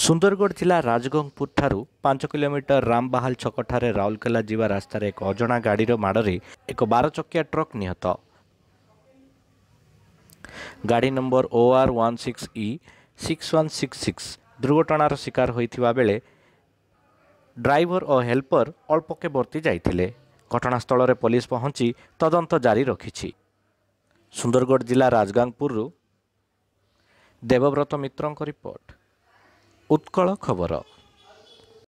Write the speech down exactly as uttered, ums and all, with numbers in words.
ସୁନ୍ଦରଗଡ଼ ଜିଲ୍ଲା ରାଜଗଙ୍ଗପୁର ଠାରୁ ପାଞ୍ଚ କିଲୋମିଟର ରାମବାହାଲ ଛକଠାରେ ରାଉରକେଲା ଯିବା ରାସ୍ତାରେ ଏକ ଅଜଣା ଗାଡ଼ିର ମାଡ଼ରେ ଏକ ବାର ଚକିଆ ଟ୍ରକ୍ ନିହତ। ଗାଡ଼ି number O R one six E six one six six ଦୁର୍ଘଟଣାର ଶିକାର ହୋଇଥିବା ବେଳେ ଡ୍ରାଇଭର ଓ ହେଲ୍ପର ଅଳ୍ପକେ ବର୍ତ୍ତି ଯାଇଥିଲେ। ଘଟଣାସ୍ଥଳରେ ପୋଲିସ ପହଞ୍ଚି ତଦନ୍ତ ଜାରି ରଖିଛି। ସୁନ୍ଦରଗଡ଼ ଜିଲ୍ଲା ରାଜଗାଙ୍ଗପୁରରୁ ଦେବବ୍ରତ ମିତ୍ରଙ୍କ ରିପୋର୍ଟ, ଉତ୍କଳ ଖବର।